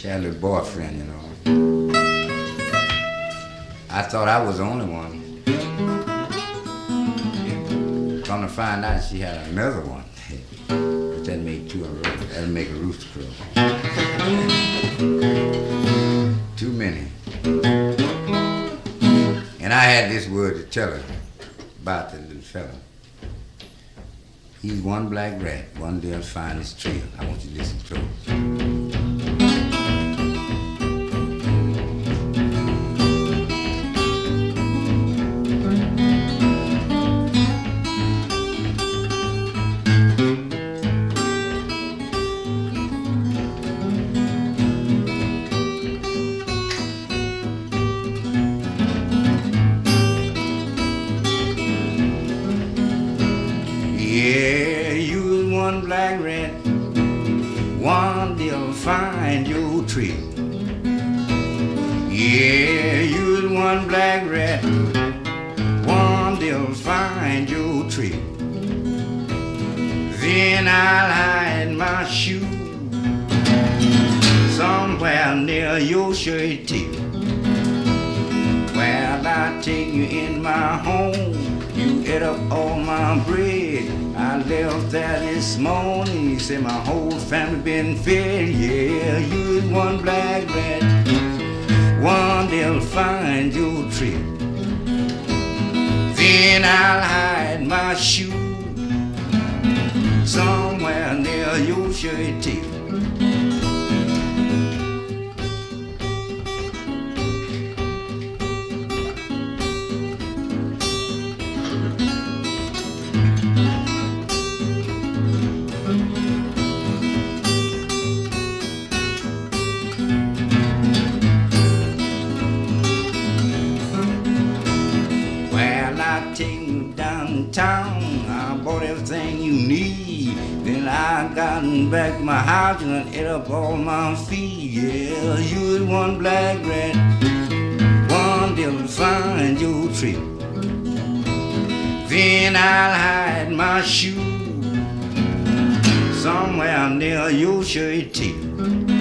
She had a little boyfriend, you know. I thought I was the only one. Come to find out she had another one. But that made two in a row. That'll make a rooster crow. Too many. And I had this word to tell her about the little fella. He's one black rat, one day I'll find his trail. I want you to listen close. Yeah, you was one black rat, one day'll find your trail. Yeah, you was one black rat, one day'll find your trail. Then I'll hide my shoe somewhere near your shirt tail. Well, I take you in my home, you ate up all my bread. I left there this morning, you said my whole family been fed. Yeah, you was one black rat, one day'll find your trail. Then I'll hide my shoe somewhere near your shirt tail. I take you downtown, I bought everything you need. Then I got back to my house and ate up all my feed. Yeah, you was one black rat, one day'll find your trail. Then I'll hide my shoe somewhere near your shirt tail.